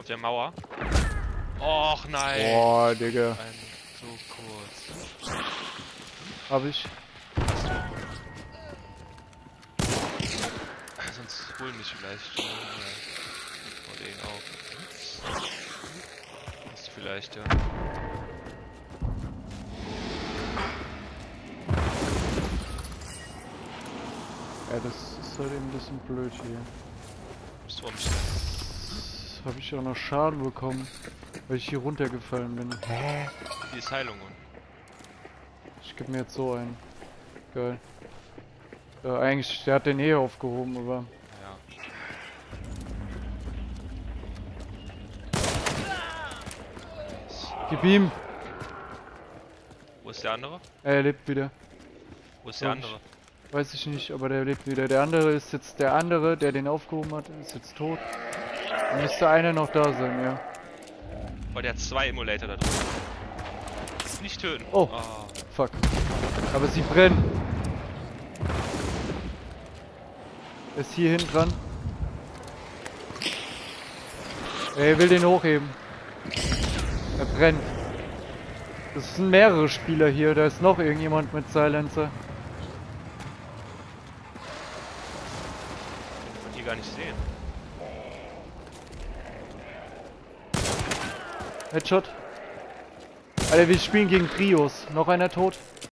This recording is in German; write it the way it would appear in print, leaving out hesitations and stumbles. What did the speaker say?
Auf der Mauer. Och nein. Boah, Digga. So kurz. Hab ich. Sonst holen mich vielleicht. Kollegen auch. Hast du vielleicht, ja. Ja, das ist halt eben ein bisschen blöd hier. Bist du Jetzt habe ich auch noch Schaden bekommen, weil ich hier runtergefallen bin. Hä? Hier ist Heilung. Ich gebe mir jetzt so ein. Geil. Eigentlich, der hat den eh aufgehoben, aber... Ja. Gib ihm! Wo ist der andere? Er lebt wieder. Wo ist der andere? Weiß ich nicht, aber der lebt wieder. Der andere ist jetzt der andere, der den aufgehoben hat, ist jetzt tot. Da müsste einer noch da sein, ja. Oh, der hat 2 Emulator da drin. Nicht töten. Oh. Fuck. Aber sie brennen. Er ist hier hinten dran. Er will den hochheben. Er brennt. Das sind mehrere Spieler hier. Da ist noch irgendjemand mit Silencer. Ich kann hier gar nicht sehen. Headshot. Alter, wir spielen gegen Trios. Noch einer tot.